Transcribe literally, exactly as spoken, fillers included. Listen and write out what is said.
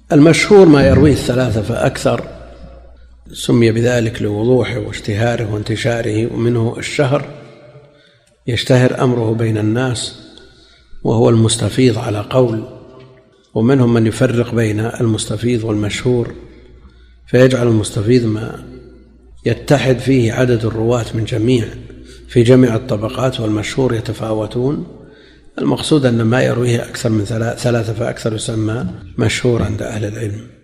المشهور ما يرويه الثلاثة فأكثر، سمي بذلك لوضوحه واشتهاره وانتشاره، ومنه الشهر يشتهر أمره بين الناس وهو المستفيض على قول، ومنهم من يفرق بين المستفيض والمشهور فيجعل المستفيض ما يتحد فيه عدد الرواة من جميع في جميع الطبقات، والمشهور يتفاوتون. المقصود أن ما يرويه أكثر من ثلاثة فأكثر يسمى مشهور عند أهل العلم.